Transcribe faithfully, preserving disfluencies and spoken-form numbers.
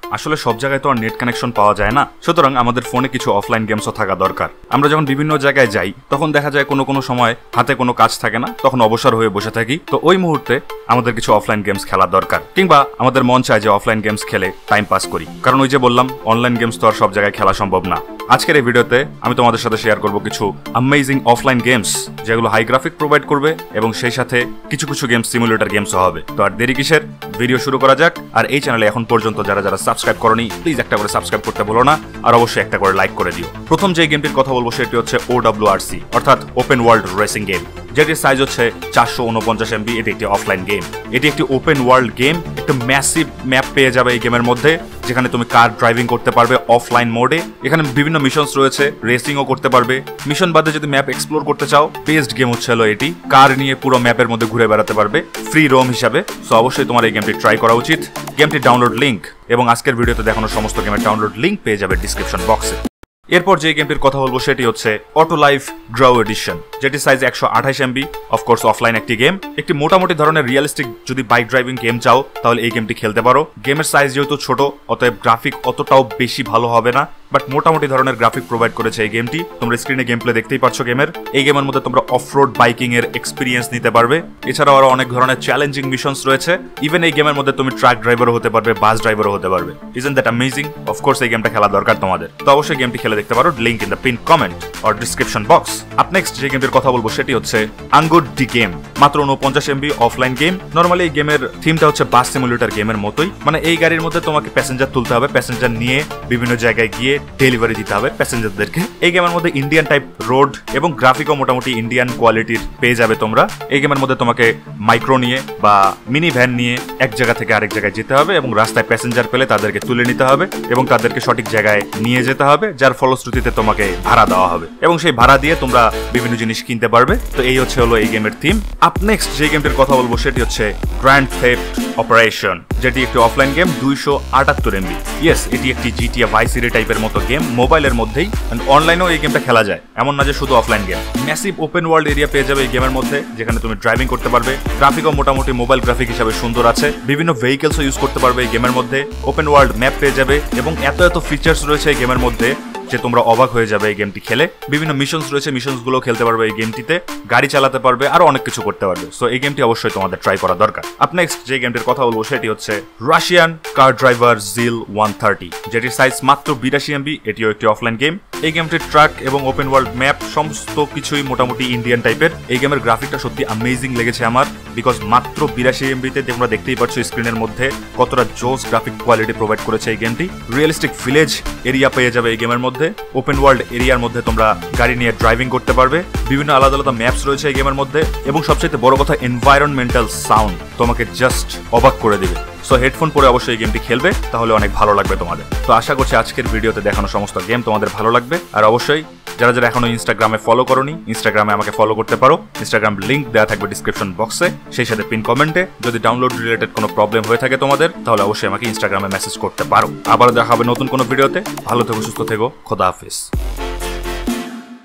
আসলে সব জায়গায় তো আর নেট কানেকশন পাওয়া যায় না, সুতরাং আমাদের ফোনে কিছু অফলাইন গেমসও থাকা দরকার। আমরা যখন বিভিন্ন জায়গায় যাই তখন দেখা যায় কোনো কোনো সময় হাতে কোনো কাজ থাকে না, তখন অবসর হয়ে বসে থাকি। তো ওই মুহূর্তে আমাদের কিছু অফলাইন গেমস খেলা দরকার, কিংবা আমাদের মন চায় যে অফলাইন গেমস খেলে টাইম পাস করি, কারণ ওই যে বললাম অনলাইন গেমস তো আর সব জায়গায় খেলা সম্ভব না। আজকের এই ভিডিওতে আমি তোমাদের সাথে শেয়ার করব কিছু অ্যামেজিং অফলাইন গেমস যেগুলো হাই গ্রাফিক প্রোভাইড করবে এবং সেই সাথে কিছু কিছু গেম সিমুলেটর গেমসও হবে। তো আর দেরি কিসের, ভিডিও শুরু করা যাক। আর এই চ্যানেলে এখন পর্যন্ত যারা যারা সাবস্ক্রাইব করনি প্লিজ একটা করে সাবস্ক্রাইব করতে ভুলো না, আর অবশ্যই একটা করে লাইক করে দিও। প্রথম যে গেমটির কথা বলবো সেটি হচ্ছে ও ডাব্লিউ আর সি, অর্থাৎ ওপেন ওয়ার্ল্ড রেসিং গেম, যেটির সাইজ হচ্ছে চারশো উনপঞ্চাশ এমবি। এটি একটি অফলাইন গেম, এটি একটি ওপেন ওয়ার্ল্ড গেম। একটা ম্যাসিভ ম্যাপ পেয়ে যাবে এই গেমের মধ্যে, যেখানে তুমি কার ড্রাইভিং করতে পারবে অফলাইন মোডে। এখানে বিভিন্ন মিশনস রয়েছে, রেসিংও করতে পারবে। মিশন বাদে যদি ম্যাপ এক্সপ্লোর করতে চাও, বেস্ট গেম হচ্ছে হলো এটি। কার নিয়ে পুরো ম্যাপের মধ্যে ঘুরে বেড়াতে পারবে ফ্রি রোম হিসাবে। সো অবশ্যই তোমার এই গেমটি ট্রাই করা উচিত। গেমটির ডাউনলোড লিঙ্ক এবং আজকের ভিডিওতে দেখানো সমস্ত গেমের ডাউনলোড লিঙ্ক পেয়ে যাবে ডিসক্রিপশন বক্সে। এরপর যে গেমটির কথা বলবো সেটি হচ্ছে অটো লাইফ গ্রাউ এডিশন, যেটি সাইজ একশো আঠাশ এমবি। অফকোর্স অফলাইন একটি গেম, একটি মোটামুটি ধরনের রিয়েলিস্টিক যদি বাইক ড্রাইভিং গেম চাও তাহলে এই গেমটি খেলতে পারো। গেমের সাইজ যেহেতু ছোট, অতএব গ্রাফিক অতটাও বেশি ভালো হবে না, বাট মোটামুটি ধরনের গ্রাফিক প্রোভাইড করেছে এই গেমটি। তোমরা স্ক্রিনে গেম প্লে দেখতেই পাচ্ছ গেমের। এই গেমের মধ্যে তোমরা অফরোড বাইকিং এর এক্সপিরিয়েন্স নিতে পারবে। এছাড়াও আরো অনেক ধরনের চ্যালেঞ্জিং মিশনস রয়েছে। ইভেন এই গেমের মধ্যে তুমি ট্রাক ড্রাইভারও হতে পারবে, বাস ড্রাইভারও হতে পারবে। Isn't that amazing? অফকোর্স এই গেমটা খেলা দরকার তোমাদের, তো অবশ্যই গেমটি খেলে দেখতে পারো। Link in the pin comment or description box. Up next যে গেমটির কথা বলবো সেটি হচ্ছে আঙ্গুর ডি গেম, মাত্র উনপঞ্চাশ এমবি অফলাইন গেম। নর্মালি এই গেমের থিমটা হচ্ছে বাস সিমুলেটর গেমের মতোই, মানে এই গাড়ির মধ্যে তোমাকে প্যাসেঞ্জার তুলতে হবে, প্যাসেঞ্জার নিয়ে বিভিন্ন জায়গায় গিয়ে ডেলিভারি দিতে হবে প্যাসেঞ্জারদেরকে। এই গেমের মধ্যে ইন্ডিয়ান টাইপ রোড এবং গ্রাফিকও মোটামুটি ইন্ডিয়ান কোয়ালিটির পেয়ে যাবে তোমরা। এই গেমের মধ্যে তোমাকে মাইক্রো নিয়ে বা মিনি ভ্যান নিয়ে এক জায়গা থেকে আরেক জায়গায় যেতে হবে এবং রাস্তায় প্যাসেঞ্জার পেলে তাদেরকে তুলে নিতে হবে এবং তাদেরকে সঠিক জায়গায় নিয়ে যেতে হবে, যার ফলশ্রুতিতে তোমাকে ভাড়া দেওয়া হবে এবং সেই ভাড়া দিয়ে তোমরা বিভিন্ন জিনিস কিনতে পারবে। তো এই হচ্ছে হলো এই গেমের থিম। আপ নেক্সট যে গেমটির কথা বলবো সেটি হচ্ছে গ্র্যান্ড থেফট অপারেশন, যেটি একটি অফলাইন গেম, দুইশো আটাত্তর এমবি। ইয়েস, এটি একটি জিটিএ ভাইস সিটি টাইপের মতো গেম, মোবাইলের মধ্যেই। অনলাইনেও এই গেমটা খেলা যায়, এমন না যে শুধু offline game. Massive open world area পেয়ে যাবে এই গেমের মধ্যে, যেখানে তুমি ড্রাইভিং করতে পারবে। গ্রাফিকও মোটামুটি মোবাইল গ্রাফিক হিসাবে সুন্দর আছে। বিভিন্ন ভেহিকেলসও ইউজ করতে পারবে এই গেমের মধ্যে। ওপেন ওয়ার্ল্ড ম্যাপ পেয়ে যাবে এবং এত এত ফিচার্স রয়েছে এই গেমের মধ্যে যে তোমরা অবাক হয়ে যাবে এই গেমটি খেলে। বিভিন্ন মিশনস রয়েছে, মিশনস গুলো খেলতে পারবে এই গেমটিতে, গাড়ি চালাতে পারবে, আরো অনেক কিছু করতে পারবে। সো এই গেমটি অবশ্যই তোমাদের ট্রাই করা দরকার। আপ নেক্সট যে গেমটির কথা বলবো সেটি হচ্ছে Russian car driver ZIL one thirty, যেটির সাইজ মাত্র বিরাশি এমবি। এটিও একটি অফলাইন গেম। এই গেমটির ট্রাক এবং ওপেন ওয়ার্ল্ড ম্যাপ সমস্ত কিছুই মোটামুটি ইন্ডিয়ান টাইপের। এই গেমের গ্রাফিকটা সত্যি অ্যামেজিং লেগেছে আমার, বিকজ মাত্র বিরাশি এমবিতে তোমরা দেখতেই পাচ্ছ স্ক্রিনের মধ্যে কতটা জোস গ্রাফিক কোয়ালিটি প্রোভাইড করেছে এই গেমটি। রিয়েলিস্টিক ভিলেজ এরিয়া পেয়ে যাবে এই গেমের মধ্যে। ওপেন ওয়ার্ল্ড এরিয়ার মধ্যে তোমরা গাড়ি নিয়ে ড্রাইভিং করতে পারবে। বিভিন্ন আলাদা আলাদা ম্যাপস রয়েছে এই গেমের মধ্যে এবং সবচেয়ে বড় কথা এনভায়রনমেন্টাল সাউন্ড তোমাকে জাস্ট অবাক করে দিবে। সো হেডফোন পরে অবশ্যই এই গেমটি খেলবে, তাহলে অনেক ভালো লাগবে তোমাদের। তো আশা করছি আজকের ভিডিওতে দেখানো সমস্ত গেম তোমাদের ভালো লাগবে। আর অবশ্যই যারা যারা এখনো ইনস্টাগ্রামে ফলো করোনি, ইনস্টাগ্রামে আমাকে ফলো করতে পারো। ইনস্টাগ্রাম লিংক দেওয়া থাকবে ডিসক্রিপশন বক্সে, সেই সাথে পিন কমেন্টে। যদি ডাউনলোড রিলেটেড কোনো প্রবলেম হয়ে থাকে তোমাদের, তাহলে অবশ্যই আমাকে ইনস্টাগ্রামে মেসেজ করতে পারো। আবার দেখা হবে নতুন কোনো ভিডিওতে। ভালো থেকো, সুস্থ থেকো, খোদা হাফিজ।